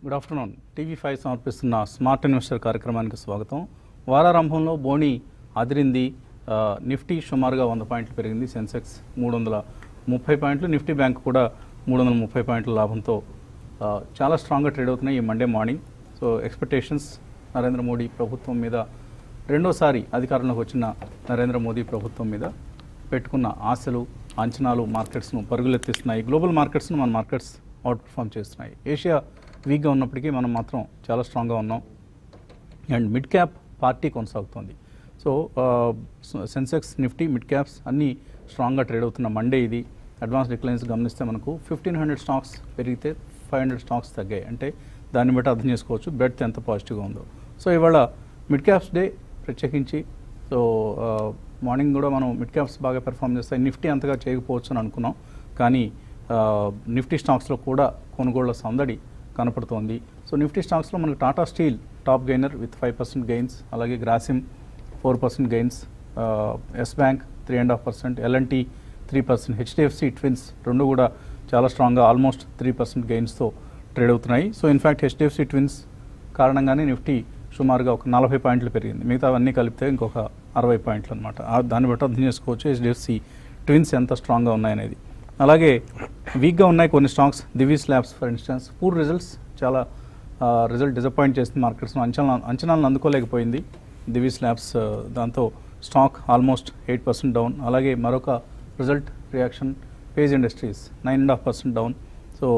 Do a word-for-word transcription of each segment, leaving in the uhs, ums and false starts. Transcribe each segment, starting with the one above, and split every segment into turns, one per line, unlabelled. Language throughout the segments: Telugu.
Good afternoon. టీవీ ఫైవ్ సమర్పిస్తున్న స్మార్ట్ ఇన్వెస్టర్ కార్యక్రమానికి స్వాగతం. వారారంభంలో బోణి అదిరింది. నిఫ్టీ సుమారుగా వంద పాయింట్లు పెరిగింది. సెన్సెక్స్ మూడు వందల ముప్పై పాయింట్లు, నిఫ్టీ బ్యాంక్ కూడా మూడు వందల ముప్పై పాయింట్ల లాభంతో చాలా స్ట్రాంగ్గా ట్రేడ్ అవుతున్నాయి ఈ Monday morning. So expectations Narendra Modi ప్రభుత్వం మీద, రెండోసారి అధికారంలోకి వచ్చిన నరేంద్ర మోదీ ప్రభుత్వం మీద పెట్టుకున్న ఆశలు, అంచనాలు మార్కెట్స్ను పరుగులెత్తిస్తున్నాయి. గ్లోబల్ మార్కెట్స్ను మన మార్కెట్స్ అవుట్ పర్ఫామ్ చేస్తున్నాయి. ఏషియా వీక్గా ఉన్నప్పటికీ మనం మాత్రం చాలా స్ట్రాంగ్గా ఉన్నాం. అండ్ మిడ్ క్యాప్ పార్టీ కొనసాగుతోంది. So Sensex, Nifty, mid caps అన్నీ స్ట్రాంగ్గా ట్రేడ్ అవుతున్న మండే ఇది. అడ్వాన్స్ డిక్లైన్స్ గమనిస్తే మనకు ఫిఫ్టీన్ హండ్రెడ్ స్టాక్స్ పెరిగితే ఫైవ్ హండ్రెడ్ స్టాక్స్ తగ్గాయి. అంటే దాన్ని బట్టి అర్థం చేసుకోవచ్చు బ్రెడ్త్ ఎంత పాజిటివ్గా ఉందో. సో ఇవాళ మిడ్ క్యాప్స్ డే ప్రత్యేకించి. సో మార్నింగ్ కూడా మనం మిడ్ క్యాప్స్ బాగా పెర్ఫామ్ చేస్తాయి. నిఫ్టీ అంతగా చేయకపోవచ్చు అని అనుకున్నాం, కానీ నిఫ్టీ స్టాక్స్లో కూడా కొనుగోళ్ల సందడి కనపడుతోంది. సో నిఫ్టీ స్టాక్స్లో మనకు Tata steel top gainer with five percent gains, అలాగే Grasim four percent gains, yes bank three and half percent, LNT three percent, HDFC twins రెండు కూడా చాలా స్ట్రాంగ్గా ఆల్మోస్ట్ త్రీ పర్సెంట్ గెయిన్స్తో ట్రేడ్ అవుతున్నాయి. సో ఇన్ఫ్యాక్ట్ హెచ్డిఎఫ్సి ట్విన్స్ కారణంగానే నిఫ్టీ సుమారుగా ఒక నలభై పాయింట్లు పెరిగింది. మిగతా అవన్నీ కలిపితే ఇంకొక అరవై పాయింట్లు అనమాట. దాన్ని బట్టి అర్థం చేసుకోవచ్చు హెచ్డిఎఫ్సి ట్విన్స్ ఎంత స్ట్రాంగ్గా ఉన్నాయనేది. అలాగే వీక్గా ఉన్నాయి కొన్ని stocks. Divi's labs for instance poor results, చాలా రిజల్ట్ డిసప్పాయింట్ చేస్తుంది మార్కెట్స్ను. అంచనా అంచనాలను అందుకోలేకపోయింది దివీస్ ల్యాబ్స్. దాంతో stock almost eight percent down. అలాగే మరొక result reaction page industries nine and half percent down. So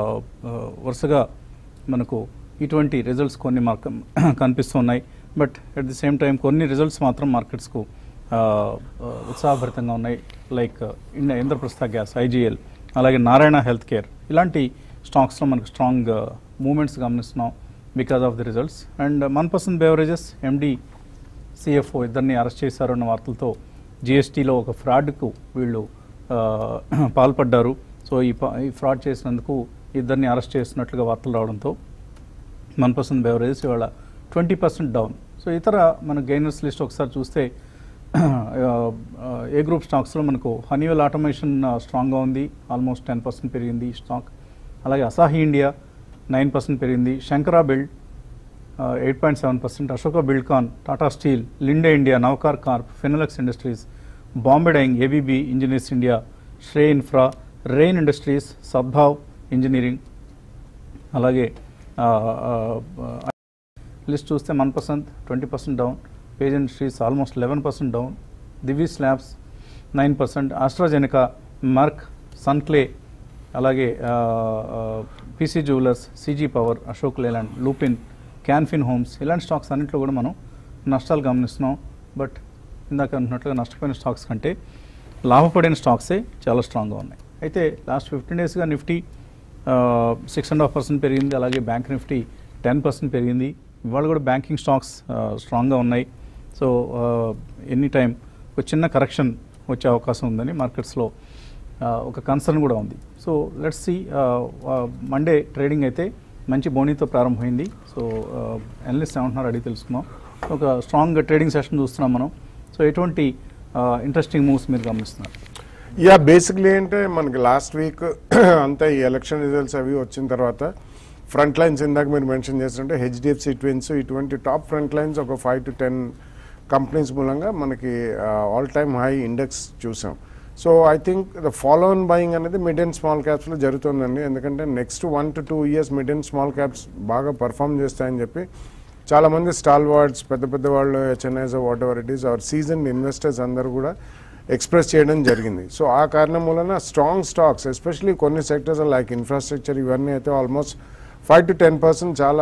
వరుసగా మనకు ఇటువంటి రిజల్ట్స్ కొన్ని మార్క కనిపిస్తున్నాయి. But at the same time కొన్ని రిజల్ట్స్ మాత్రం మార్కెట్స్కు ఉత్సాహభరితంగా ఉన్నాయి. Like India Indraprastha gas, IGL, అలాగే నారాయణ హెల్త్ కేర్, ఇలాంటి స్టాక్స్లో మనకు స్ట్రాంగ్ మూమెంట్స్ గమనిస్తున్నాం because of the results. And Manpasand beverages MD, CFO ఇద్దరిని అరెస్ట్ చేశారన్న వార్తలతో జిఎస్టీలో ఒక ఫ్రాడ్కు వీళ్ళు పాల్పడ్డారు. సో ఈ ఈ ఫ్రాడ్ చేసినందుకు ఇద్దరిని అరెస్ట్ చేసినట్లుగా వార్తలు రావడంతో మన్పసంద్ బెవరేజెస్ ఇవాళ ట్వంటీ పర్సెంట్ డౌన్. సో ఇతర మన గెయినర్స్ లిస్ట్ ఒకసారి చూస్తే ఏ గ్రూప్ స్టాక్స్లో మనకు హనీవెల్ ఆటోమేషన్ స్ట్రాంగ్గా ఉంది, ఆల్మోస్ట్ టెన్ పర్సెంట్ పెరిగింది స్టాక్. అలాగే అసాహి ఇండియా నైన్ పర్సెంట్ పెరిగింది. Shankara build eight point seven percent, Ashoka buildcon, Tata steel, Linde India, Navkar corp, Finolex industries, Bombay dyeing, ABB engineers India, Shree infra, rain industries, Sadbhav engineering. అలాగే లిస్ట్ చూస్తే Manpasand twenty percent down, page industries almost eleven percent down, Divi's labs nine percent, AstraZeneca, Merck, Sunclay, అలాగే PC jewellers, CG power, Ashok Leyland, Lupin, Can Fin homes, ఇలాంటి స్టాక్స్ అన్నింటిలో కూడా మనం నష్టాలు గమనిస్తున్నాం. బట్ ఇందాక అనుకున్నట్లుగా నష్టపోయిన స్టాక్స్ కంటే లాభపడిన స్టాక్సే చాలా స్ట్రాంగ్గా ఉన్నాయి. అయితే లాస్ట్ ఫిఫ్టీన్ డేస్గా Nifty six and half percent పెరిగింది. అలాగే బ్యాంక్ నిఫ్టీ టెన్ పర్సెంట్ పెరిగింది. ఇవాళ కూడా బ్యాంకింగ్ స్టాక్స్ స్ట్రాంగ్గా ఉన్నాయి. సో ఎనీ టైం ఒక చిన్న కరెక్షన్ వచ్చే అవకాశం ఉందని మార్కెట్స్లో ఒక కన్సర్న్ కూడా ఉంది. So let's see. Monday trading అయితే మంచి బోనీతో ప్రారంభమైంది. సో అనలిస్ట్ ఏమంటున్నారు అడిగి తెలుసుకుందాం. ఒక స్ట్రాంగ్ ట్రేడింగ్ సెషన్ చూస్తున్నాం మనం. సో ఎటువంటి ఇంట్రెస్టింగ్ మూవ్స్ మీరు గమనిస్తున్నారు?
యా, బేసిక్లీ అంటే మనకి లాస్ట్ వీక్ అంతా ఈ ఎలక్షన్ రిజల్ట్స్ అవి వచ్చిన తర్వాత ఫ్రంట్ లైన్స్ ఇందాక మీరు మెన్షన్ చేస్తుంటే హెచ్డిఎఫ్సి ట్విన్స్, ఇటువంటి టాప్ ఫ్రంట్ లైన్స్ ఒక ఫైవ్ టు టెన్ కంపెనీస్ మూలంగా మనకి ఆల్ టైమ్ హై ఇండెక్స్ చూసాం. So I think the follow on buying అనేది మిడ్ అండ్ స్మాల్ క్యాప్స్లో జరుగుతుందండి. ఎందుకంటే next one to two years mid and small caps బాగా పర్ఫామ్ చేస్తాయని చెప్పి చాలామంది స్టాల్ వార్డ్స్, పెద్ద పెద్ద వాళ్ళు, HNIs, whatever it is, our season investors అందరూ కూడా ఎక్స్ప్రెస్ చేయడం జరిగింది. సో ఆ కారణం వలన స్ట్రాంగ్ స్టాక్స్, ఎస్పెషలీ కొన్ని సెక్టర్స్ లైక్ ఇన్ఫ్రాస్ట్రక్చర్, ఇవన్నీ అయితే almost five to ten percent చాలా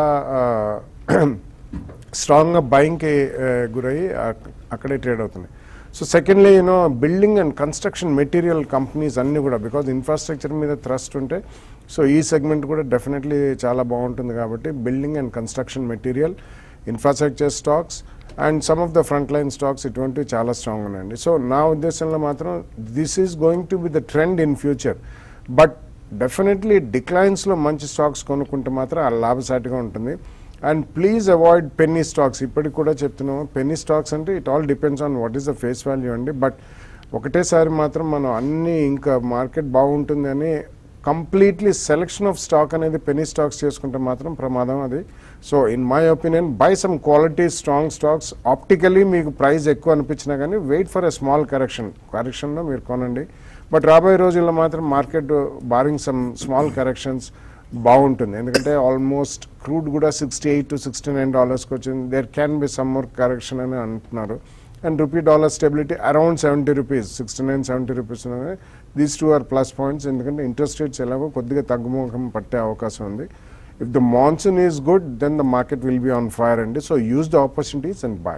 స్ట్రాంగ్గా బయింగ్కి గురయ్యి అక్కడే ట్రేడ్ అవుతున్నాయి. So secondly you know building and construction material companies అన్నీ కూడా, బికాజ్ ఇన్ఫ్రాస్ట్రక్చర్ మీద థ్రస్ట్ ఉంటే సో ఈ సెగ్మెంట్ కూడా డెఫినెట్లీ చాలా బాగుంటుంది. కాబట్టి building and construction material, infrastructure stocks and some of the front line stocks ఇటువంటివి చాలా స్ట్రాంగ్ ఉన్నాయండి. సో నా ఉద్దేశంలో మాత్రం this is going to be the trend in future. But definitely డిక్లైన్స్లో మంచి స్టాక్స్ కొనుక్కుంటే మాత్రం ఆ లాభసాటిగా ఉంటుంది. And please avoid penny stocks. ఇప్పటికి కూడా చెప్తున్నాము, పెన్నీ స్టాక్స్ అంటే it all depends on what is the face value అండి. బట్ ఒకటేసారి మాత్రం మనం అన్నీ ఇంకా మార్కెట్ బాగుంటుంది అని కంప్లీట్లీ సెలెక్షన్ ఆఫ్ స్టాక్ అనేది పెనీ స్టాక్స్ చేసుకుంటే మాత్రం ప్రమాదం అది. So in my opinion buy some quality strong stocks. Optically మీకు ప్రైస్ ఎక్కువ అనిపించినా కానీ wait for a small correction, కరెక్షన్లో మీరు కొనండి. బట్ రాబోయే రోజుల్లో మాత్రం market barring some small corrections బాగుంటుంది. ఎందుకంటే ఆల్మోస్ట్ క్రూడ్ కూడా sixty eight to sixty nine డాలర్స్కి వచ్చింది. There can be some more correction అని అంటున్నారు. And rupee dollar stability around seventy rupees sixty nine seventy rupees ఉన్నాయి. These two are plus points. ఎందుకంటే ఇంట్రెస్ట్ రేట్స్ ఎలాగో కొద్దిగా తగ్గుముఖం పట్టే అవకాశం ఉంది. If the monsoon is good then the market will be on fire అండి. So use the opportunities and buy.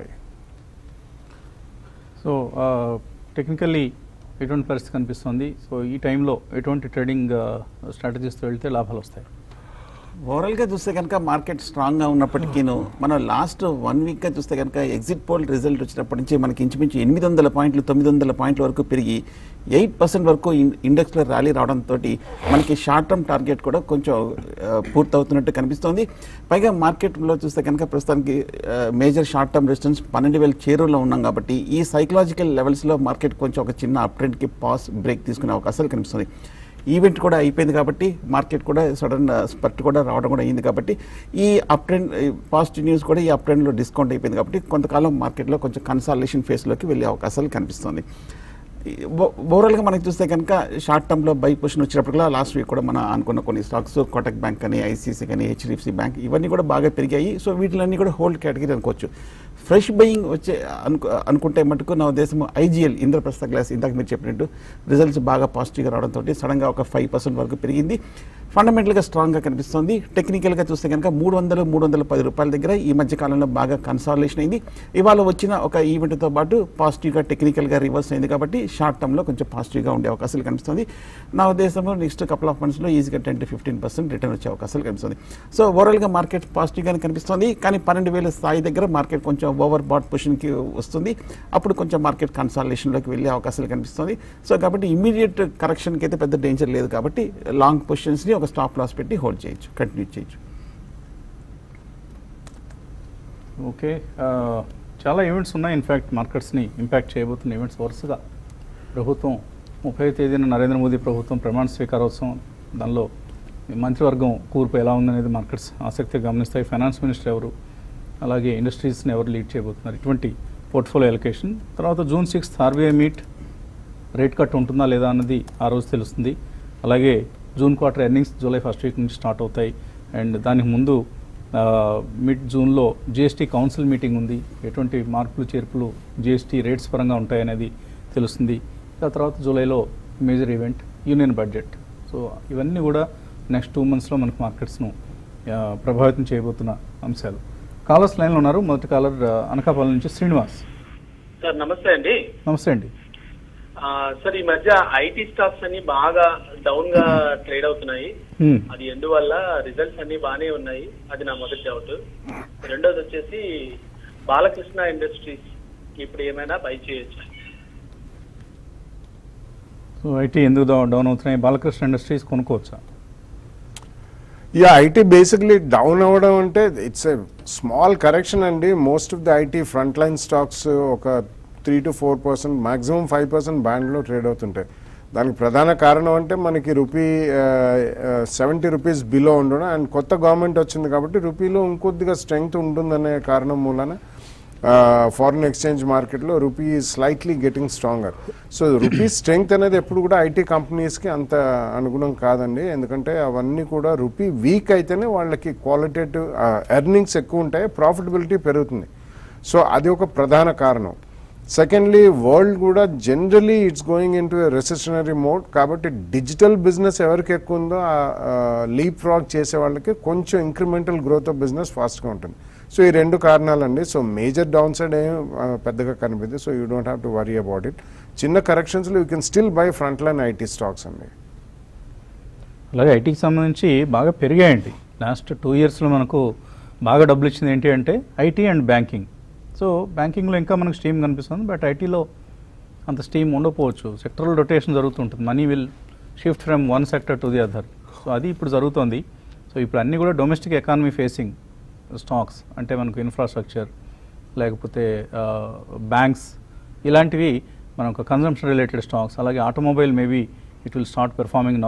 So technically ఎటువంటి పరిస్థితి కనిపిస్తుంది? సో ఈ టైంలో ఎటువంటి ట్రేడింగ్ స్ట్రాటజీస్తో వెళ్తే లాభాలు వస్తాయి?
ఓవరాల్గా చూస్తే కనుక మార్కెట్ స్ట్రాంగ్గా ఉన్నప్పటికీను మనం లాస్ట్ వన్ వీక్గా చూస్తే కనుక ఎగ్జిట్ పోల్ రిజల్ట్ వచ్చినప్పటి నుంచి మనకి ఇంచుమించు ఎనిమిది వందల పాయింట్లు తొమ్మిది వందల పాయింట్ల వరకు పెరిగి ఎయిట్ పర్సెంట్ వరకు ఇండెక్స్లో ర్యాలీ రావడంతో మనకి షార్ట్ టర్మ్ టార్గెట్ కూడా కొంచెం పూర్తవుతున్నట్టు కనిపిస్తోంది. పైగా మార్కెట్లో చూస్తే కనుక ప్రస్తుతానికి మేజర్ షార్ట్ టర్మ్ రెసిస్టెన్స్ పన్నెండు వేల చేరువలో ఉన్నాం కాబట్టి ఈ సైకలాజికల్ లెవెల్స్లో మార్కెట్ కొంచెం ఒక చిన్న అప్ ట్రెండ్కి పాస్ బ్రేక్ తీసుకునే అవకాశాలు కనిపిస్తుంది. ఈవెంట్ కూడా అయిపోయింది కాబట్టి మార్కెట్ కూడా సడన్ స్పర్ట్ కూడా రావడం కూడా అయింది కాబట్టి ఈ అప్ ట్రెండ్ పాజిటివ్ న్యూస్ కూడా ఈ అప్ ట్రెండ్లో డిస్కౌంట్ అయిపోయింది కాబట్టి కొంతకాలం మార్కెట్లో కొంచెం కన్సాలిడేషన్ ఫేస్లోకి వెళ్ళే అవకాశాలు కనిపిస్తుంది. ఓవరాల్గా మనకి చూస్తే కనుక షార్ట్ టర్మ్లో బై పొజిషన్ వచ్చినప్పుడు లాస్ట్ వీక్ కూడా మనం అనుకున్న కొన్ని స్టాక్స్ కోటక్ బ్యాంక్ కానీ ఐసీసీ కానీ హెచ్డిఎఫ్సి బ్యాంక్ ఇవన్నీ కూడా బాగా పెరిగాయి. సో వీటిలన్నీ కూడా హోల్డ్ కేటగిరీ అనుకోవచ్చు. ఫ్రెష్ బయింగ్ వచ్చే అనుకు అనుకుంటే మటుకు నా ఉద్దేశం ఐజీఎల్ ఇంద్రప్రస్థ గ్లాస్ ఇందాక మీరు చెప్పినట్టు రిజల్ట్స్ బాగా పాజిటివ్గా రావడంతో సడన్గా ఒక ఫైవ్ పర్సెంట్ వరకు పెరిగింది. ఫండమెంటల్గా స్ట్రాంగ్గా కనిపిస్తుంది. టెక్నికల్గా చూస్తే కనుక మూడు వందలు మూడు వందల పది రూపాయల దగ్గర ఈ మధ్య కాలంలో బాగా కన్సాలిడేషన్ అయింది. ఇవాళ వచ్చిన ఒక ఈవెంట్తో పాటు పాజిటివ్గా టెక్నికల్గా రివర్స్ అయింది కాబట్టి షార్ట్ టర్మ్లో కొంచెం పాజిటివ్గా ఉండే అవకాశాలు కనిపిస్తుంది. నా ఉద్దేశంలో నెక్స్ట్ కపుల్ ఆఫ్ మంత్స్లో ఈజీగా ten to fifteen percent return వచ్చే అవకాశాలు కనిపిస్తుంది. సో ఓవరాల్గా మార్కెట్ పాజిటివ్గానే కనిపిస్తుంది. కానీ పన్నెండు వేల స్థాయి దగ్గర మార్కెట్ కొంచెం ఓవర్ బాట్ పొజిషన్కి వస్తుంది. అప్పుడు కొంచెం మార్కెట్ కన్సాలిడేషన్లోకి వెళ్ళే అవకాశాలు కనిపిస్తుంది. సో కాబట్టి ఇమీడియట్ కరెక్షన్కి అయితే పెద్ద డేంజర్ లేదు కాబట్టి లాంగ్ పొజిషన్స్ని ఒక స్టాప్ లాస్ పెట్టి హోల్డ్ చేయొచ్చు, కంటిన్యూ చేయొచ్చు.
ఓకే, చాలా ఈవెంట్స్ ఉన్నాయి. ఇన్ఫ్యాక్ట్ మార్కెట్స్ని ఇంపాక్ట్ చేయబోతున్న ఈవెంట్స్ వరుసగా ప్రభుత్వం ముప్పై తేదీన నరేంద్ర మోదీ ప్రభుత్వం ప్రమాణ స్వీకారోత్సవం, దానిలో మంత్రివర్గం కూర్పు ఎలా ఉందనేది మార్కెట్స్ ఆసక్తిగా గమనిస్తాయి. ఫైనాన్స్ మినిస్టర్ ఎవరు, అలాగే ఇండస్ట్రీస్ని ఎవరు లీడ్ చేయబోతున్నారు, ఇటువంటి పోర్ట్ఫోలియో అలొకేషన్. తర్వాత June sixth RBI meet, rate cut ఉంటుందా లేదా అన్నది ఆ రోజు తెలుస్తుంది. అలాగే June quarter earnings July first week నుంచి స్టార్ట్ అవుతాయి. అండ్ దానికి ముందు మిడ్ జూన్లో జిఎస్టీ కౌన్సిల్ మీటింగ్ ఉంది. ఎటువంటి మార్పులు చేర్పులు జిఎస్టీ రేట్స్ పరంగా ఉంటాయనేది తెలుస్తుంది. ఆ తర్వాత జూలైలో major event union budget. So ఇవన్నీ కూడా నెక్స్ట్ టూ మంత్స్లో మనకు మార్కెట్స్ను ప్రభావితం చేయబోతున్న అంశాలు. కాలర్స్ లైన్లో ఉన్నారు. మొదటి కాలర్ అనకాపల్లి నుంచి శ్రీనివాస్.
సార్ నమస్తే అండి.
నమస్తే అండి.
సార్ ఈ మధ్య ఐటీ స్టాక్స్ అన్ని బాగా డౌన్ గా ట్రేడ్ అవుతున్నాయి. అది ఎందువల్ల? రిజల్ట్స్ అన్ని బాగానే ఉన్నాయి, అది నా మొదటి డౌట్. రెండోది వచ్చేసి బాలకృష్ణ ఇండస్ట్రీస్ ఇప్పుడు ఏమైనా బై చేయొచ్చు?
సో ఐటీ ఎందుకు డౌన్ అవుతున్నాయి? బాలకృష్ణ ఇండస్ట్రీస్ కొనుక్కోవచ్చా?
యా, ఐటీ బేసిక్లీ డౌన్ అవ్వడం అంటే ఇట్స్ ఏ స్మాల్ కరెక్షన్ అండి. Most of the IT front line stocks ఒక three to four percent maximum five percent బ్యాండ్లో ట్రేడ్ అవుతుంటాయి. దానికి ప్రధాన కారణం అంటే మనకి రూపీ సెవెంటీ రూపీస్ బిలో ఉండడం అండ్ కొత్త గవర్నమెంట్ వచ్చింది కాబట్టి రూపీలో ఇంకొద్దిగా స్ట్రెంగ్త్ ఉంటుందనే కారణం మూలన ఫారిన్ ఎక్స్చేంజ్ మార్కెట్లో rupee slightly getting stronger. So rupee strength అనేది ఎప్పుడు కూడా ఐటీ కంపెనీస్కి అంత అనుగుణం కాదండి. ఎందుకంటే అవన్నీ కూడా రూపీ వీక్ అయితేనే వాళ్ళకి క్వాలిటేటివ్ ఎర్నింగ్స్ ఎక్కువ ఉంటాయి, ప్రాఫిటబిలిటీ పెరుగుతుంది. సో అది ఒక ప్రధాన కారణం. సెకండ్లీ వరల్డ్ కూడా generally it's going into recessionary mode కాబట్టి డిజిటల్ బిజినెస్ ఎవరికి ఎక్కువ ఉందో లీప్ ఫ్రాగ్ చేసే వాళ్ళకి కొంచెం ఇంక్రిమెంటల్ గ్రోత్ ఆఫ్ బిజినెస్ ఫాస్ట్గా ఉంటుంది. సో ఈ రెండు కారణాలండి. సో మేజర్ డౌన్ సైడ్ ఏం పెద్దగా కనిపిస్తుంది. So you don't have to worry about it. చిన్న కరెక్షన్స్లో you can still buy front line IT stocks అండి.
అలాగే ఐటీకి సంబంధించి బాగా పెరిగాయండి. లాస్ట్ టూ ఇయర్స్లో మనకు బాగా డబ్బులు ఇచ్చింది ఏంటి అంటే ఐటీ అండ్ బ్యాంకింగ్. సో బ్యాంకింగ్లో ఇంకా మనకు స్టీమ్ కనిపిస్తుంది, బట్ ఐటీలో అంత స్టీమ్ ఉండకపోవచ్చు. సెక్టరల్ రొటేషన్ జరుగుతుంటుంది. Money will shift from one sector to the other. So అది ఇప్పుడు జరుగుతుంది. సో ఇప్పుడు అన్నీ కూడా డొమెస్టిక్ ఎకానమీ ఫేసింగ్ స్టాక్స్ అంటే మనకు ఇన్ఫ్రాస్ట్రక్చర్ లేకపోతే బ్యాంక్స్ ఇలాంటివి మనకు కన్జంప్షన్ రిలేటెడ్ స్టాక్స్. అలాగే automobile maybe it will start performing now.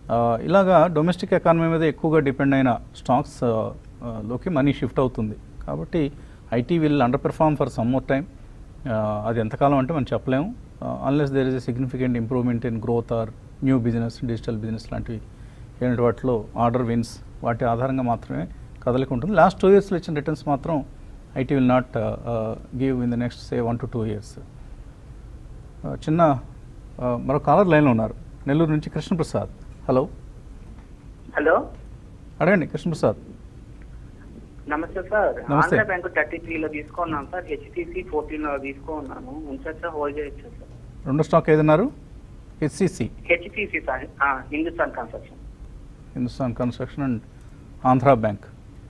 ఇలాగా డొమెస్టిక్ ఎకానమీ మీద ఎక్కువగా డిపెండ్ అయిన స్టాక్స్ లోకి మనీ షిఫ్ట్ అవుతుంది. కాబట్టి IT will under perform for some more time. అది ఎంతకాలం అంటే మనం చెప్పలేము. Unless there is a significant improvement in growth or new business, digital business లాంటివి ఏంటి వాటిలో ఆర్డర్ విన్స్ వాటి ఆధారంగా మాత్రమే కదలిక ఉంటుంది. లాస్ట్ టూ ఇయర్స్లో ఇచ్చిన రిటర్న్స్ మాత్రం IT will not give in the next say one to two years. చిన్న మరో కాలర్ లైన్లో ఉన్నారు, నెల్లూరు నుంచి కృష్ణప్రసాద్. హలో
హలో
అడగండి కృష్ణప్రసాద్.
నమస్తే సార్.
నమస్తే.
ఆంధ్ర బ్యాంక్ థర్టీ త్రీలో తీసుకున్నాను సార్. హెచ్టిసి ఫోర్టీన్లో తీసుకున్నాను. ఉంచచ్చా, హోల్డ్ చేయొచ్చా సార్?
రెండో స్టాక్ ఏదన్నారు? HCC,
HTC sir, Hindustan construction.
Hindustan construction and Andhra bank.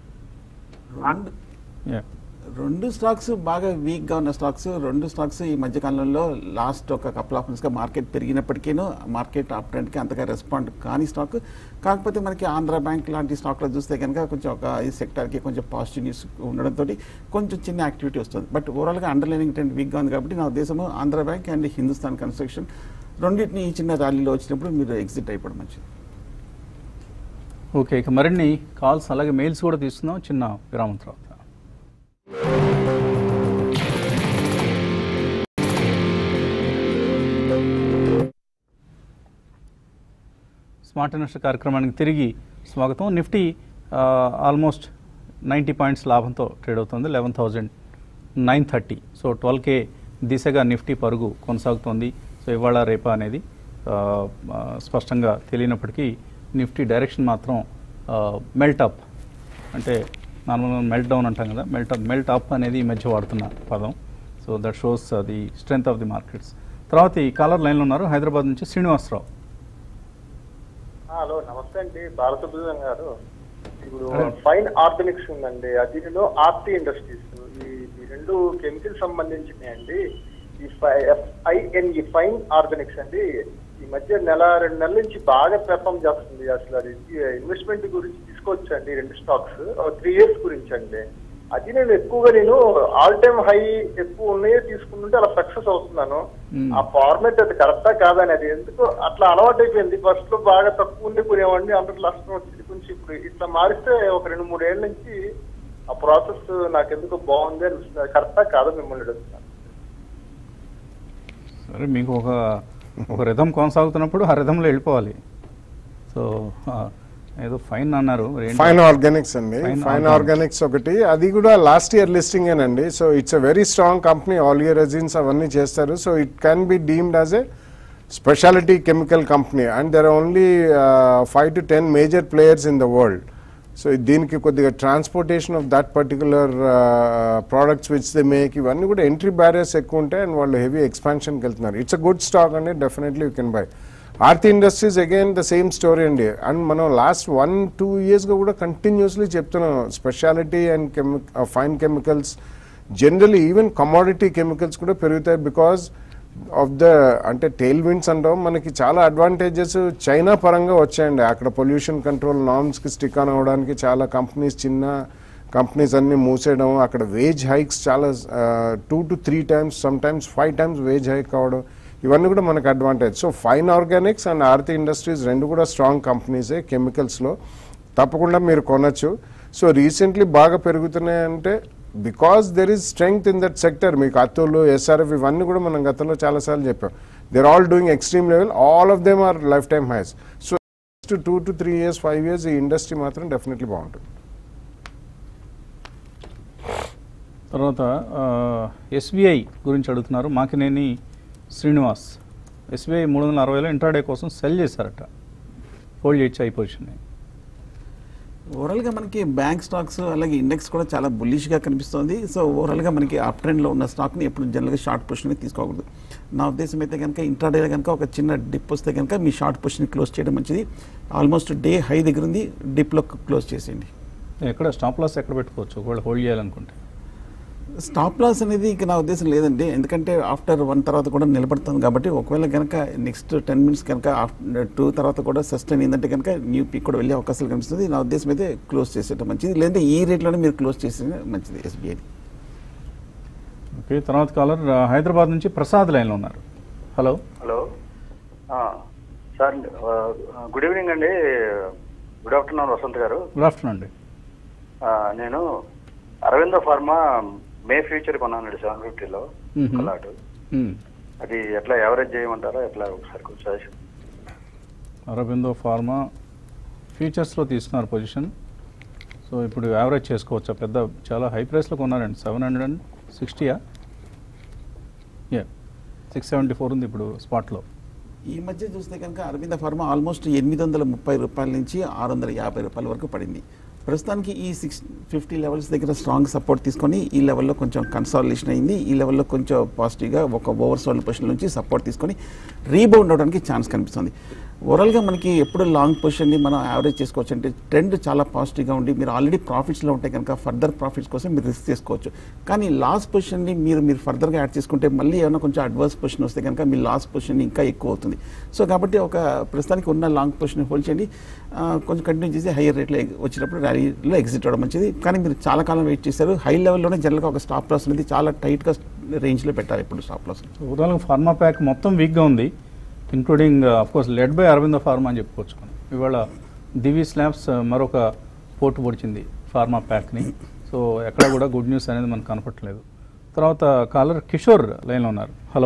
Yeah,
రెండు స్టాక్స్ బాగా వీక్గా ఉన్న స్టాక్స్. రెండు స్టాక్స్ ఈ మధ్యకాలంలో లాస్ట్ ఒక కపుల్ ఆఫ్ మంత్స్గా మార్కెట్ పెరిగినప్పటికీను మార్కెట్ అప్ ట్రెండ్కి అంతగా రెస్పాండ్ కాని స్టాక్. కాకపోతే మనకి ఆంధ్ర బ్యాంక్ లాంటి స్టాక్లో చూస్తే కనుక కొంచెం ఒక ఈ సెక్టార్కి కొంచెం పాజిటివ్ న్యూస్ ఉండడంతో కొంచెం చిన్న యాక్టివిటీ వస్తుంది. బట్ ఓవరాల్గా అండర్లైనింగ్ ట్రెండ్ వీక్గా ఉంది కాబట్టి నా ఉద్దేశము Andhra bank and Hindustan construction రెండింటిని ఈ చిన్న ర్యాలీలో వచ్చినప్పుడు మీరు ఎగ్జిట్ అయిపోవడం మంచిది.
ఓకే, ఇక మరిన్ని కాల్స్ అలాగే మెయిల్స్ కూడా తీసుకుందాం చిన్న విరామం తర్వాత. స్మార్ట్ ఇన్వెస్టర్ కార్యక్రమానికి తిరిగి స్వాగతం. నిఫ్టీ ఆల్మోస్ట్ నైంటీ పాయింట్స్ లాభంతో ట్రేడ్ అవుతుంది, eleven thousand nine thirty. So twelve K దిశగా నిఫ్టీ పరుగు కొనసాగుతోంది. సో ఇవాళ రేపా అనేది స్పష్టంగా తెలియనప్పటికీ నిఫ్టీ డైరెక్షన్ మాత్రం మెల్ట్ అప్, అంటే నార్మల్గా మెల్ట్ డౌన్ అంటాం కదా, మెల్ట్ అప్ మెల్ట్ అప్ అనేది ఈ మధ్య వాడుతున్న పదం. So that shows the strength of the markets. తర్వాత ఈ కాలర్ లైన్లో ఉన్నారు హైదరాబాద్ నుంచి శ్రీనివాసరావు.
హలో నమస్తే అండి, బాలసుబ్రహ్మణ్యం గారు. ఇప్పుడు ఫైన్ ఆర్గానిక్స్ ఉందండి, దీనిలో ఆర్టీ ఇండస్ట్రీస్, ఈ రెండు కెమికల్ సంబంధించినవి అండి. ఈ ఎఫ్ఐఎన్ ఈ ఫైన్ ఆర్గానిక్స్ అండి ఈ మధ్య నెల రెండు నెలల నుంచి బాగా పెర్ఫామ్ చేస్తుంది. అసలు అది ఇన్వెస్ట్మెంట్ గురించి తీసుకోవచ్చండి, రెండు స్టాక్స్ త్రీ ఇయర్స్ గురించి అండి. అది నేను ఎక్కువగా నేను ఆల్ టైమ్ హై ఎక్కువ ఉన్నాయో తీసుకుంటుంటే అలా సక్సెస్ అవుతున్నాను. ఆ ఫార్మేట్ అది కరెక్టా కాదని, అది ఎందుకు అట్లా అలవాటు అయిపోయింది. ఫస్ట్ లో బాగా తక్కువ ఉండి కొనేవాడిని, అందరు నష్టం వచ్చింది కొంచెం. ఇప్పుడు ఇట్లా మారిస్తే ఒక రెండు మూడు ఏళ్ళ నుంచి ఆ ప్రాసెస్ నాకు ఎందుకు బాగుంది అనిపిస్తుంది. అది కరెక్టా కాదా మిమ్మల్ని అడుగుతున్నాను.
సరే, మీకు ఒక ఒక రిథం కొనసాగుతున్నప్పుడు ఆ రిథంలో వెళ్ళిపోవాలి. సో ఏదో ఫైన్ అన్నారు,
ఫైన్ ఆర్గానిక్స్ అండి. ఫైన్ ఆర్గానిక్స్ ఒకటి, అది కూడా లాస్ట్ ఇయర్ లిస్టింగ్ ఏనండి. So it's a very strong company, all year resins అవన్నీ చేస్తారు. So it can be deemed as a specialty chemical company and there are only five to ten major players in the world. So దీనికి కొద్దిగా transportation of that particular products which they make, ఇవన్నీ కూడా ఎంట్రీ బ్యారియర్స్ ఎక్కువ ఉంటాయి అండ్ వాళ్ళు హెవీ ఎక్స్పాన్షన్కి వెళ్తున్నారు. ఇట్స్ అ గుడ్ స్టాక్ అండి, definitely you can buy. Aarti industries again the same story అండి. అండ్ మనం లాస్ట్ వన్ టూ ఇయర్స్గా కూడా కంటిన్యూస్లీ చెప్తున్నాం speciality and chem fine chemicals, generally even commodity chemicals కూడా పెరుగుతాయి బికాజ్ ఆఫ్ ద అంటే టెయిల్ విండ్స్ అంటాం. మనకి చాలా అడ్వాంటేజెస్ చైనా పరంగా వచ్చాయండి. అక్కడ పొల్యూషన్ కంట్రోల్ నార్మ్స్కి స్టిక్ ఆన్ అవ్వడానికి చాలా కంపెనీస్, చిన్న కంపెనీస్ అన్నీ మూసేయడం, అక్కడ వేజ్ హైక్స్ చాలా two to three times some times five times wage hike అవ్వడం, ఇవన్నీ కూడా మనకు advantage. So fine organics and Aarti industries రెండు కూడా స్ట్రాంగ్ కంపెనీసే కెమికల్స్లో, తప్పకుండా మీరు కొనచ్చు. సో రీసెంట్లీ బాగా పెరుగుతున్నాయంటే because there is strength in that sector. మీకు అతులు, ఎస్ఆర్ఎఫ్ ఇవన్నీ కూడా మనం గతంలో చాలాసార్లు చెప్పాం. They're all doing extreme level, all of them are lifetime highs. So next two to three years five years ఈ ఇండస్ట్రీ మాత్రం డెఫినెట్లీ బాగుంటుంది.
తర్వాత ఎస్బీఐ గురించి అడుగుతున్నారు మాకినేని శ్రీనివాస్. ఎస్బీఐ మూడు వందల అరవైలో ఇంట్రాడే కోసం సెల్ చేశారట, హోల్డ్ చేయొచ్చు అయి పొజిషన్.
ఓవరాల్గా మనకి బ్యాంక్ స్టాక్స్ అలాగే ఇండెక్స్ కూడా చాలా బుల్లిష్గా కనిపిస్తుంది. సో ఓవరాల్గా మనకి అప్ ట్రెండ్లో ఉన్న స్టాక్ని ఎప్పుడు జనరల్గా షార్ట్ పొజిషన్గా తీసుకోకూడదు. నా ఉద్దేశం అయితే కనుక ఇంట్రాడేలో కనుక ఒక చిన్న డిప్ వస్తే కనుక మీ షార్ట్ పొజిషన్ క్లోజ్ చేయడం మంచిది. ఆల్మోస్ట్ డే హై దగ్గర ఉంది, డిప్లో క్లోజ్ చేసేయండి.
ఎక్కడ స్టాప్ లాస్ ఎక్కడ పెట్టుకోవచ్చు ఒకవేళ హోల్డ్ చేయాలనుకుంటే?
స్టాప్ లాస్ అనేది ఇక నా ఉద్దేశం లేదండి, ఎందుకంటే ఆఫ్టర్ వన్ తర్వాత కూడా నిలబడుతుంది కాబట్టి ఒకవేళ కనుక నెక్స్ట్ టెన్ మినిట్స్ కనుక ఆఫ్టర్ టూ తర్వాత కూడా సస్టైన్ ఏంటంటే కనుక న్యూ పీక్ కూడా వెళ్ళే అవకాశాలు కనిపిస్తుంది. నా ఉద్దేశం అయితే క్లోజ్ చేసేయడం మంచిది, లేదంటే ఈ రేట్లోనే మీరు క్లోజ్ చేసేది మంచిది ఎస్బీఐ.
ఓకే, తర్వాత కాలర్ హైదరాబాద్ నుంచి ప్రసాద్ లైన్లో ఉన్నారు. Hello
hello sir good evening అండి. Good afternoon Vasant garu.
Good afternoon అండి.
నేను అరవిందో ఫార్మా మే ఫ్యూచర్ కొన్నానండి సెవెన్ ఫిఫ్టీలో అలాట్. అది ఎట్లా యావరేజ్ చేయమంటారా ఎట్లా ఒకసారి కొంచెం సజెషన్.
అరవిందో ఫార్మా ఫ్యూచర్స్లో తీసుకున్నారు పొజిషన్. సో ఇప్పుడు యావరేజ్ చేసుకోవచ్చా? పెద్ద చాలా హై ప్రైస్లో కొన్నారండి. సెవెన్ హండ్రెడ్ అండ్ సిక్స్టీయా యా సిక్స్ సెవెంటీ ఫోర్ ఉంది ఇప్పుడు స్పాట్లో.
ఈ మధ్య చూస్తే కనుక అరవింద ఫార్మా ఆల్మోస్ట్ ఎనిమిది వందల ముప్పై రూపాయల నుంచి ఆరు వందల యాభై రూపాయల వరకు పడింది. ప్రస్తుతానికి ఈ సిక్స్ ఫిఫ్టీ లెవెల్స్ దగ్గర స్ట్రాంగ్ సపోర్ట్ తీసుకొని ఈ లెవెల్లో కొంచెం కన్సాలిడేషన్ అయింది. ఈ లెవెల్లో కొంచెం పాజిటివ్గా ఒక ఓవర్ సోల్డ్ పొజిషన్ నుంచి సపోర్ట్ తీసుకొని రీబౌండ్ అవడానికి ఛాన్స్ కనిపిస్తుంది. ఓవరాల్గా మనకి ఎప్పుడు లాంగ్ పొజిషన్ని మనం యావరేజ్ చేసుకోవచ్చు అంటే ట్రెండ్ చాలా పాజిటివ్గా ఉండి మీరు ఆల్రెడీ ప్రాఫిట్స్లో ఉంటే కనుక ఫర్దర్ ప్రాఫిట్స్ కోసం మీరు రిస్క్ చేసుకోవచ్చు. కానీ లాస్ట్ పొజిషన్ని మీరు మీరు ఫర్దర్గా యాడ్ చేసుకుంటే మళ్ళీ ఏమైనా కొంచెం అడ్వర్స్ పొజిషన్ వస్తే కనుక మీ లాస్ట్ పొజిషన్ ఇంకా ఎక్కువ అవుతుంది. సో కాబట్టి ఒక ప్రస్తుతానికి ఉన్న లాంగ్ పొజిషన్ హోల్డ్ చేయండి. కొంచెం కంటిన్యూ చేసి హైయర్ రేట్లో వచ్చినప్పుడు ర్యాలీలో ఎగ్జిట్ అవ్వడం మంచిది. కానీ మీరు చాలా కాలం వెయిట్ చేశారు. హై లెవెల్లోనే జనరల్గా ఒక స్టాప్ లాస్ అనేది చాలా టైట్గా రేంజ్లో పెట్టాలి ఇప్పుడు స్టాప్ లాస్.
ఓవరాల్గా ఫార్మా ప్యాక్ మొత్తం వీక్గా ఉంది, including of course led by Aurobindo pharma అని చెప్పుకోవచ్చు. ఇవాళ దివి స్లాబ్స్ మరొక పోటు పొడిచింది ఫార్మా ప్యాక్ని. సో ఎక్కడ కూడా గుడ్ న్యూస్ అనేది మనకు కనపట్లేదు. తర్వాత కాలర్ కిషోర్ లైన్లో ఉన్నారు. హలో,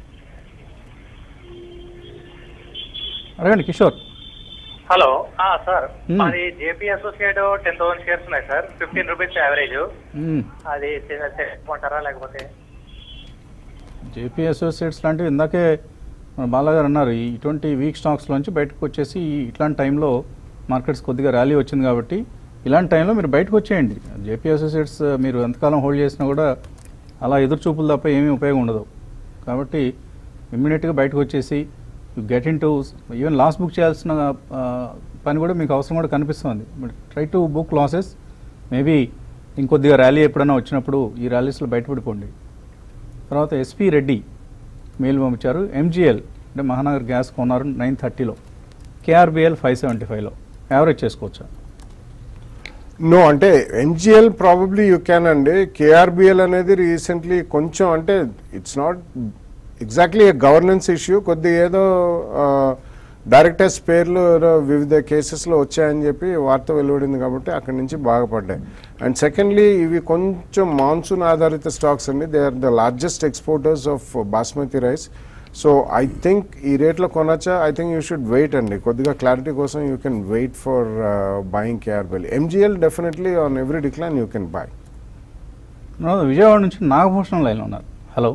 అడగండి కిషోర్.
హలో సార్, అది JP associate ten thousand shares ఉన్నాయి సార్, ఫిఫ్టీన్ రూపీస్ యావరేజ్. అది తీసుకుంటారా లేకపోతే?
జేపీ అసోసియేట్స్ లాంటివి ఇందాకే బాలాగారు అన్నారు, ఇటువంటి వీక్ స్టాక్స్లోంచి బయటకు వచ్చేసి ఇట్లాంటి టైంలో మార్కెట్స్ కొద్దిగా ర్యాలీ వచ్చింది కాబట్టి ఇలాంటి టైంలో మీరు బయటకు వచ్చేయండి. జేపీ అసోసియేట్స్ మీరు ఎంతకాలం హోల్డ్ చేసినా కూడా అలా ఎదురు చూపులు తప్ప ఏమీ ఉపయోగం ఉండదు. కాబట్టి ఇమ్మీడియట్గా బయటకు వచ్చేసి get in to even loss book చేయాల్సిన పని కూడా మీకు అవసరం కూడా కనిపిస్తుంది. Try to book losses. Maybe ఇంకొద్దిగా ర్యాలీ ఎప్పుడైనా వచ్చినప్పుడు ఈ ర్యాలీస్లో బయటపడిపోండి. తర్వాత ఎస్పీ రెడ్డి మెయిల్ పంపించారు. ఎంజీఎల్ అంటే మహానగర్ గ్యాస్ కొన్నారు నైన్ థర్టీలో, కేఆర్బిఎల్ ఫైవ్ సెవెంటీ ఫైవ్లో యావరేజ్ చేసుకోవచ్చా?
నో, అంటే ఎంజీఎల్ ప్రాబబ్లీ యూ క్యాన్ అండి. కేఆర్బిఎల్ అనేది రీసెంట్లీ కొంచెం అంటే it's not exactly a governance issue, కొద్దిగా ఏదో డైరెక్టర్స్ పేర్లు వివిధ కేసెస్లో వచ్చాయని చెప్పి వార్త వెలువడింది కాబట్టి అక్కడి నుంచి బాగుపడ్డాయి. అండ్ సెకండ్లీ ఇవి కొంచెం మాన్సూన్ ఆధారిత స్టాక్స్ అండి. They are the largest exporters of basmati rice. So I think ఈ రేట్లో కొనొచ్చా? I think you should wait అండి. కొద్దిగా క్లారిటీ కోసం you can wait for buying KRBL. MGL definitely on every decline you can buy.
Vijayawada నుంచి నాగభూషణం లైన్లో ఉన్నారు. Hello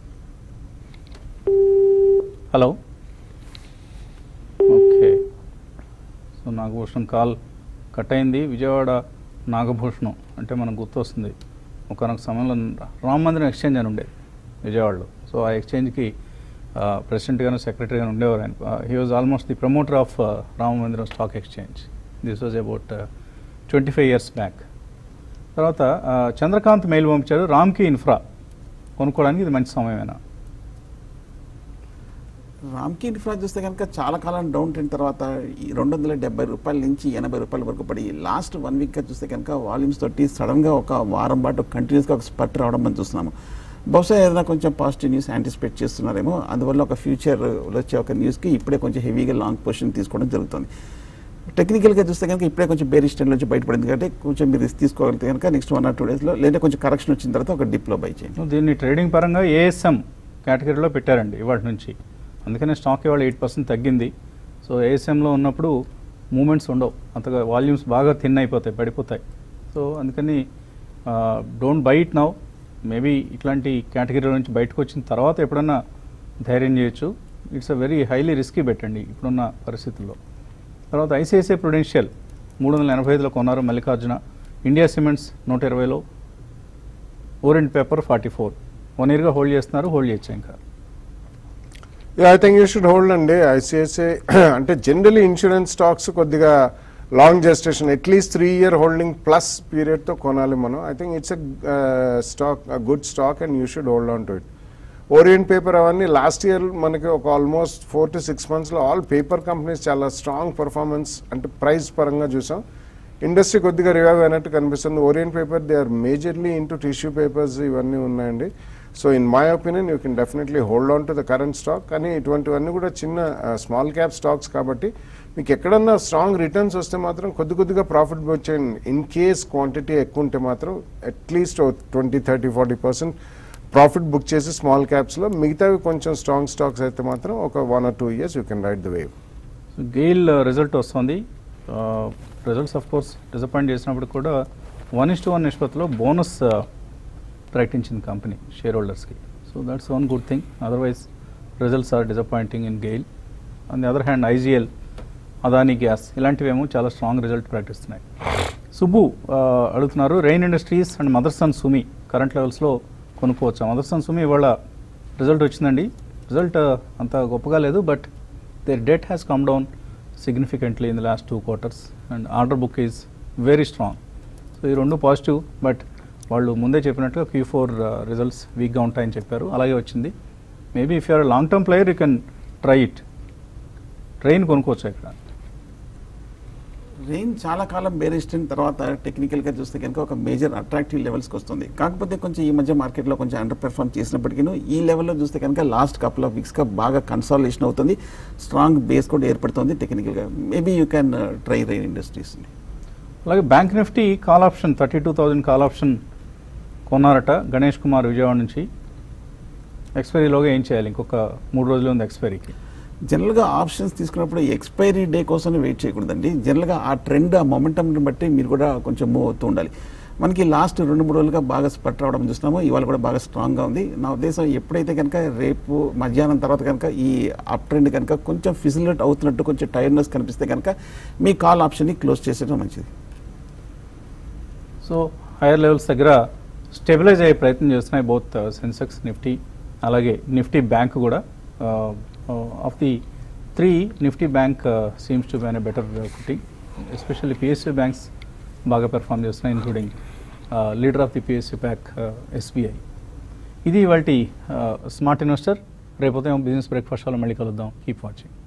hello okay, so Nagabhushanam call cut అయింది. విజయవాడ నాగభూషణం అంటే మనకు గుర్తొస్తుంది, ఒకనొక సమయంలో రామ మందిరం ఎక్స్చేంజ్ అని ఉండేది విజయవాడలో. సో ఆ ఎక్స్చేంజ్కి ప్రెసిడెంట్ గాను సెక్రటరీ గాను ఉండేవారు ఆయన. He was almost the promoter of రామ మందిరం stock exchange. This was about twenty five years back. తర్వాత చంద్రకాంత్ మెయిల్ పంపించారు, రామ్కి ఇన్ఫ్రా కొనుక్కోవడానికి ఇది మంచి సమయమేనా?
రామ్కి ఇన్ఫ్రా చూస్తే కనుక చాలా కాలం డౌన్ ట్రెండ్ తర్వాత ఈ రెండు వందల డెబ్బై రూపాయల నుంచి ఎనభై రూపాయల వరకు పడి లాస్ట్ వన్ వీక్గా చూస్తే కనుక వాల్యూమ్స్ తోటి సడన్గా ఒక వారం పాటు కంటిన్యూస్గా ఒక స్పట్ రావడం మనం చూస్తున్నాము. బహుశా ఏదైనా కొంచెం పాజిటివ్ న్యూస్ యాంటిసిపేట్ చేస్తున్నారేమో, అందువల్ల ఒక ఫ్యూచర్ వచ్చే ఒక న్యూస్కి ఇప్పుడే కొంచెం హెవీగా లాంగ్ పొజిషన్ తీసుకోవడం జరుగుతుంది. టెక్నికల్గా చూస్తే కనుక ఇప్పుడే కొంచెం బేరిష్ ట్రెండ్ నుంచి బయటపడింది కాబట్టి కొంచెం మీరు రిస్క్ తీసుకోగలిగితే కనుక నెక్స్ట్ వన్ ఆర్ టూ డేస్లో లేదా కొంచెం కరెక్షన్ వచ్చిన తర్వాత ఒక డిప్లో బై చేయండి.
దీన్ని ట్రేడింగ్ పరంగా ఏఎస్ఎం కేటగిరీలో పెట్టారండి ఇవాటి నుంచి, అందుకనే స్టాక్ ఇవాళ ఎయిట్ పర్సెంట్ తగ్గింది. సో ఏఎస్ఎంలో ఉన్నప్పుడు మూమెంట్స్ ఉండవు అంతగా, వాల్యూమ్స్ బాగా థిన్ అయిపోతాయి, పడిపోతాయి. సో అందుకని don't buy it now. Maybe ఇట్లాంటి కేటగిరీల నుంచి బయటకు వచ్చిన తర్వాత ఎప్పుడన్నా ధైర్యం చేయొచ్చు. It's a very highly risky పెట్టండి ఇప్పుడున్న పరిస్థితుల్లో. తర్వాత ఐసిఐసిఐ ప్రుడెన్షియల్ మూడు వందల ఎనభై ఐదులో కొన్నారు మల్లికార్జున. ఇండియా సిమెంట్స్ నూట ఇరవైలో, orient paper forty four one ఇయర్గా హోల్డ్ చేస్తున్నారు. హోల్డ్ చేయొచ్చు ఇంకా?
I think you should hold అండి. ఐసిఐసిఐ అంటే జనరలీ ఇన్సూరెన్స్ స్టాక్స్ కొద్దిగా long gestation at least three year holding plus పీరియడ్తో కొనాలి మనం. I think it's a stock, good stock and you should hold on to it. Orient paper అవన్నీ లాస్ట్ ఇయర్ మనకి ఒక ఆల్మోస్ట్ ఫోర్ టు సిక్స్ మంత్స్లో ఆల్ పేపర్ కంపెనీస్ చాలా స్ట్రాంగ్ పర్ఫార్మెన్స్ అంటే ప్రైస్ పరంగా చూసాం. ఇండస్ట్రీ కొద్దిగా రివైవ్ అయినట్టు కనిపిస్తుంది. Orient paper they are majorly into tissue papers ఇవన్నీ ఉన్నాయండి. So in my opinion you can definitely hold on to the current stock. కానీ ఇటువంటివన్నీ కూడా చిన్న స్మాల్ క్యాప్ స్టాక్స్ కాబట్టి మీకు ఎక్కడన్నా స్ట్రాంగ్ రిటర్న్స్ వస్తే మాత్రం కొద్ది కొద్దిగా ప్రాఫిట్ వచ్చేయండి. ఇన్ కేస్ క్వాంటిటీ ఎక్కువ ఉంటే మాత్రం at least twenty thirty forty percent profit book చేసి స్మాల్ క్యాప్స్లో, మిగతావి కొంచెం స్ట్రాంగ్ స్టాక్స్ అయితే మాత్రం ఒక one or two years you can ride the wave.
GAIL result వస్తుంది. రిజల్ట్స్ ఆఫ్ కోర్స్ డిసప్పాయింట్ చేసినప్పుడు కూడా వన్ ఇస్ టు వన్ నిష్పత్తిలో బోనస్ ప్రకటించింది కంపెనీ షేర్ హోల్డర్స్కి. So that's one good thing. Otherwise results are disappointing in GAIL. On the other hand IGL, Adani gas ఇలాంటివేమో చాలా స్ట్రాంగ్ రిజల్ట్ ప్రకటిస్తున్నాయి. సుబ్బు అడుగుతున్నారు, rain industries and Motherson Sumi current లెవెల్స్లో కొనుక్కోవచ్చా? మదర్సన్ సుమి ఇవాళ రిజల్ట్ వచ్చిందండి. రిజల్ట్ అంత గొప్పగా లేదు, but there debt has come down significantly in the last two quarters and order book is very strong. So ఈ రెండు పాజిటివ్, బట్ వాళ్ళు ముందే చెప్పినట్టుగా క్యూ ఫోర్ రిజల్ట్స్ వీక్గా ఉంటాయని చెప్పారు, అలాగే వచ్చింది. Maybe if you're long term player you can try it. Rain కొనుక్కోవచ్చు ఇక్కడ.
రెయిన్ చాలా కాలం బేరిష్ ట్రెండ్ తర్వాత టెక్నికల్గా చూస్తే కనుక ఒక మేజర్ అట్రాక్టివ్ లెవెల్స్కి వస్తుంది. కాకపోతే కొంచెం ఈ మధ్య మార్కెట్లో కొంచెం అండర్ పెర్ఫార్మ్ చేసినప్పటికీ ఈ లెవెల్లో చూస్తే కనుక లాస్ట్ కపుల్ ఆఫ్ వీక్స్గా బాగా కన్సాలిడేషన్ అవుతుంది, స్ట్రాంగ్ బేస్ కూడా ఏర్పడుతుంది టెక్నికల్గా. Maybe you can try rain industries.
అలాగే bank Nifty call option thirty two thousand call option కొన్నారట గణేష్ కుమార్ విజయవాడ నుంచి. ఎక్స్పైరీలోగా ఏం చేయాలి? ఇంకొక మూడు రోజులు ఉంది ఎక్స్పైరీకి.
జనరల్గా ఆప్షన్స్ తీసుకున్నప్పుడు ఎక్స్పైరీ డే కోసం వెయిట్ చేయకూడదండి. జనరల్గా ఆ ట్రెండ్, ఆ మొమెంటంని బట్టి మీరు కూడా కొంచెం మూవ్ అవుతూ ఉండాలి. మనకి లాస్ట్ రెండు మూడు రోజులుగా బాగా స్పట్ రావడం చూస్తున్నాము, ఇవాళ కూడా బాగా స్ట్రాంగ్గా ఉంది. నా ఉద్దేశం ఎప్పుడైతే కనుక రేపు మధ్యాహ్నం తర్వాత కనుక ఈ అప్ ట్రెండ్ కనుక కొంచెం ఫిజిలేట్ అవుతున్నట్టు కొంచెం టైర్నెస్ కనిపిస్తే కనుక మీ కాల్ ఆప్షన్ని క్లోజ్ చేసేయడం మంచిది.
సో హైయర్ లెవెల్స్ దగ్గర స్టెబిలైజ్ అయ్యే ప్రయత్నం చేస్తున్నాయి బోత్ సెన్సెక్స్, నిఫ్టీ, అలాగే నిఫ్టీ బ్యాంక్ కూడా. Of the three Nifty bank seems to be on better footing, especially PSU banks బాగా పెర్ఫామ్ చేస్తున్నాయి, including leader of the PSU bank SBI. ఇది ఇవాల్టి స్మార్ట్ ఇన్వెస్టర్. రేపు ఉదయం బిజినెస్ బ్రేక్ఫాస్ట్ లో మళ్ళీ కలుద్దాం. Keep watching.